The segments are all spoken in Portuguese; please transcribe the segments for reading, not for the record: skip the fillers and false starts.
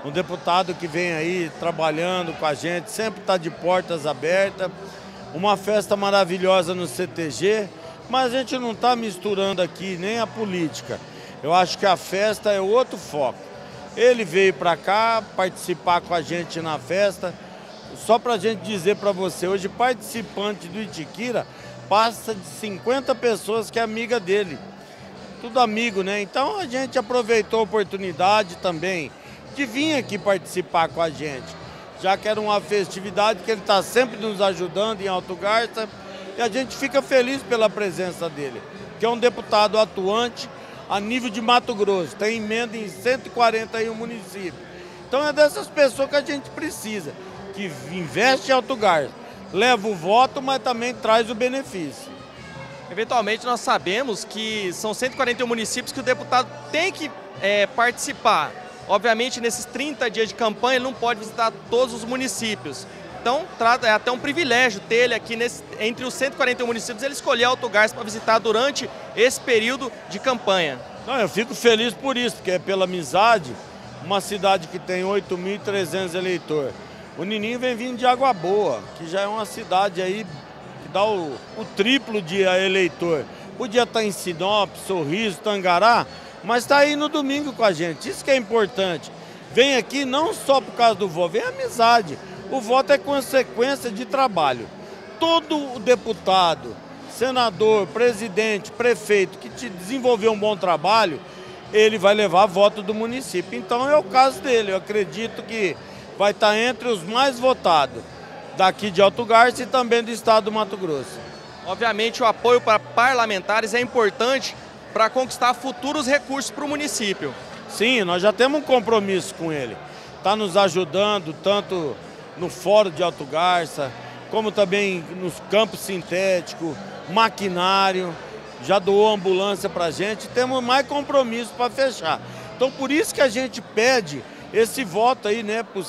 um deputado que vem aí trabalhando com a gente, sempre está de portas abertas, uma festa maravilhosa no CTG, mas a gente não está misturando aqui nem a política. Eu acho que a festa é outro foco. Ele veio para cá participar com a gente na festa, só para a gente dizer para você, hoje participante do Itiquira passa de 50 pessoas que é amiga dele. Tudo amigo, né? Então a gente aproveitou a oportunidade também de vir aqui participar com a gente, já que era uma festividade que ele está sempre nos ajudando em Alto Garça, e a gente fica feliz pela presença dele, que é um deputado atuante a nível de Mato Grosso, tem emenda em 141 municípios. Então é dessas pessoas que a gente precisa, que investe em Alto Garça, leva o voto, mas também traz o benefício. Eventualmente nós sabemos que são 141 municípios que o deputado tem que participar. Obviamente nesses 30 dias de campanha ele não pode visitar todos os municípios. Então é até um privilégio ter ele aqui entre os 141 municípios, ele escolher Alto Garça para visitar durante esse período de campanha. Não, eu fico feliz por isso, porque é pela amizade, uma cidade que tem 8.300 eleitores. O Nininho vem vindo de Água Boa, que já é uma cidade aí que dá o triplo de eleitor. Podia estar em Sinop, Sorriso, Tangará, mas está aí no domingo com a gente. Isso que é importante. Vem aqui não só por causa do voto, vem amizade. O voto é consequência de trabalho. Todo deputado, senador, presidente, prefeito que te desenvolveu um bom trabalho, ele vai levar voto do município. Então é o caso dele. Eu acredito que vai estar entre os mais votados daqui de Alto Garça e também do estado do Mato Grosso. Obviamente o apoio para parlamentares é importante para conquistar futuros recursos para o município. Sim, nós já temos um compromisso com ele. Está nos ajudando tanto no Fórum de Alto Garça, como também nos campos sintéticos, maquinário, já doou ambulância para a gente, temos mais compromisso para fechar. Então por isso que a gente pede esse voto aí, né, para o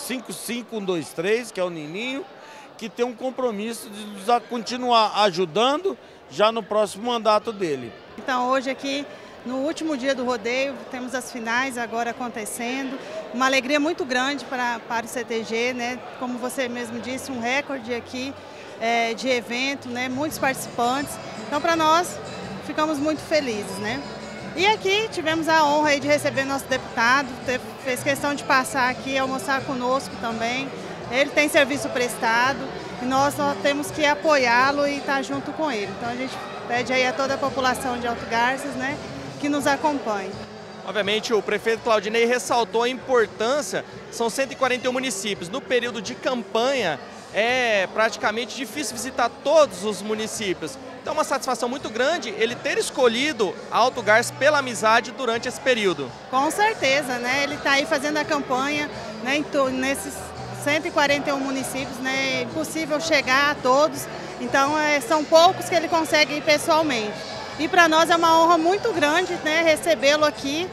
55123, que é o Nininho, que tem um compromisso de nos continuar ajudando já no próximo mandato dele. Então hoje aqui, no último dia do rodeio, temos as finais agora acontecendo. Uma alegria muito grande para o CTG, né? Como você mesmo disse, um recorde aqui de evento, né? Muitos participantes. Então para nós, ficamos muito felizes, né? E aqui tivemos a honra aí de receber nosso deputado, fez questão de passar aqui e almoçar conosco também. Ele tem serviço prestado e nós temos que apoiá-lo e estar junto com ele. Então a gente pede aí a toda a população de Alto Garças, né, que nos acompanhe. Obviamente o prefeito Claudinei ressaltou a importância, são 141 municípios. No período de campanha é praticamente difícil visitar todos os municípios. Então é uma satisfação muito grande ele ter escolhido Alto Garça pela amizade durante esse período. Com certeza, né? Ele está aí fazendo a campanha, né, nesses 141 municípios, né? É impossível chegar a todos, então são poucos que ele consegue ir pessoalmente. E para nós é uma honra muito grande, né, recebê-lo aqui,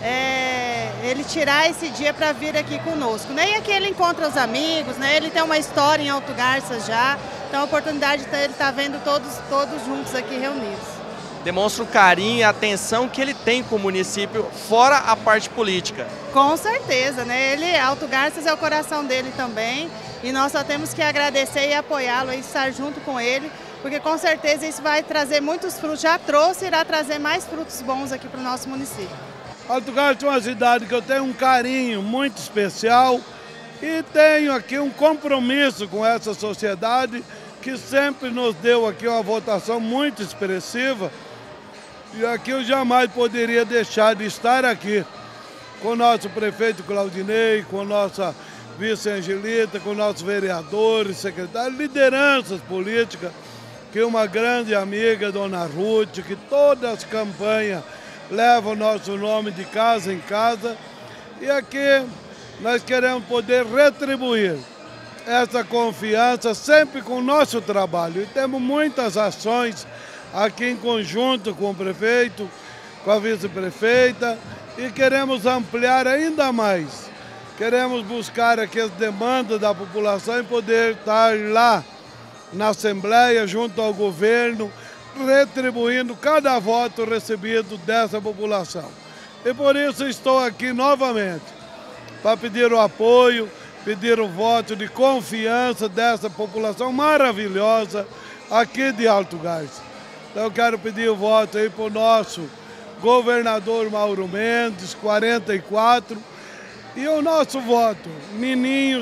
ele tirar esse dia para vir aqui conosco. Né? E aqui ele encontra os amigos, né? Ele tem uma história em Alto Garça já, então a oportunidade de ele estar vendo todos juntos aqui reunidos. Demonstra o carinho e a atenção que ele tem com o município, fora a parte política. Com certeza, né? Alto Garças é o coração dele também, e nós só temos que agradecer e apoiá-lo e estar junto com ele, porque com certeza isso vai trazer muitos frutos, já trouxe e irá trazer mais frutos bons aqui para o nosso município. Alto Garça é uma cidade que eu tenho um carinho muito especial e tenho aqui um compromisso com essa sociedade que sempre nos deu aqui uma votação muito expressiva. E aqui eu jamais poderia deixar de estar aqui com o nosso prefeito Claudinei, com a nossa vice Angelita, com nossos vereadores, secretários, lideranças políticas, que uma grande amiga, Dona Ruth, que todas as campanhas levam o nosso nome de casa em casa. E aqui nós queremos poder retribuir essa confiança sempre com o nosso trabalho. E temos muitas ações aqui em conjunto com o prefeito, com a vice-prefeita, e queremos ampliar ainda mais. Queremos buscar aqui as demandas da população e poder estar lá na Assembleia, junto ao governo, retribuindo cada voto recebido dessa população. E por isso estou aqui novamente, para pedir o apoio, pedir o voto de confiança dessa população maravilhosa aqui de Alto Garça. Então eu quero pedir o voto aí para o nosso governador Mauro Mendes, 44, e o nosso voto, Nininho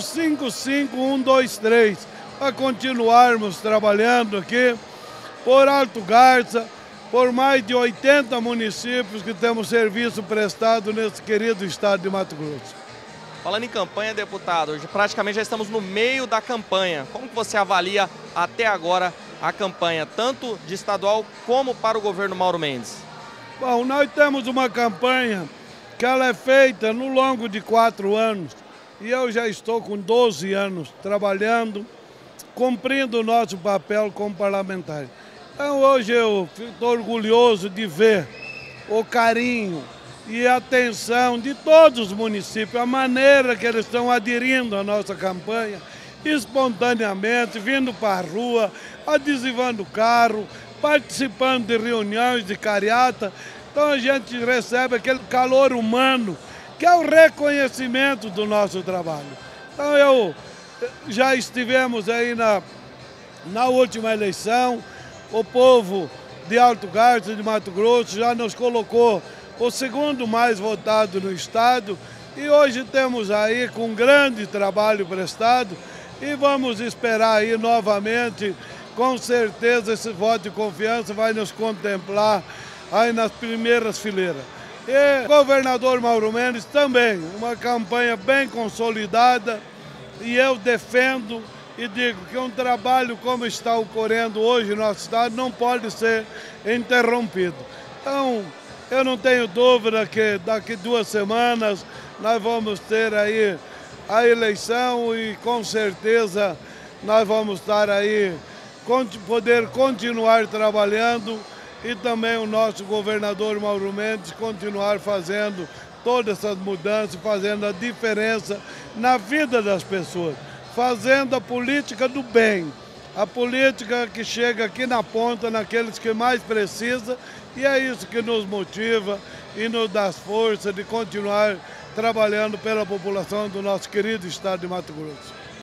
55123, para continuarmos trabalhando aqui por Alto Garça, por mais de 80 municípios que temos serviço prestado nesse querido estado de Mato Grosso. Falando em campanha, deputado, hoje praticamente já estamos no meio da campanha. Como que você avalia até agora a campanha, tanto de estadual como para o governo Mauro Mendes? Bom, nós temos uma campanha que ela é feita no longo de 4 anos e eu já estou com 12 anos trabalhando, cumprindo o nosso papel como parlamentar. Então hoje eu estou orgulhoso de ver o carinho e a atenção de todos os municípios, a maneira que eles estão aderindo à nossa campanha, espontaneamente, vindo para a rua, adesivando carro, participando de reuniões de carreata. Então a gente recebe aquele calor humano, que é o reconhecimento do nosso trabalho. Então já estivemos aí na última eleição, o povo de Alto Garça, de Mato Grosso, já nos colocou o segundo mais votado no estado e hoje temos aí com um grande trabalho prestado e vamos esperar aí novamente, com certeza esse voto de confiança vai nos contemplar aí nas primeiras fileiras. E governador Mauro Mendes também, uma campanha bem consolidada e eu defendo e digo que um trabalho como está ocorrendo hoje no nosso estado não pode ser interrompido. Então, eu não tenho dúvida que daqui 2 semanas nós vamos ter aí a eleição e com certeza nós vamos estar aí, poder continuar trabalhando e também o nosso governador Mauro Mendes continuar fazendo todas essas mudanças, fazendo a diferença na vida das pessoas, fazendo a política do bem, a política que chega aqui na ponta, naqueles que mais precisam, e é isso que nos motiva e nos dá força de continuar trabalhando pela população do nosso querido estado de Mato Grosso.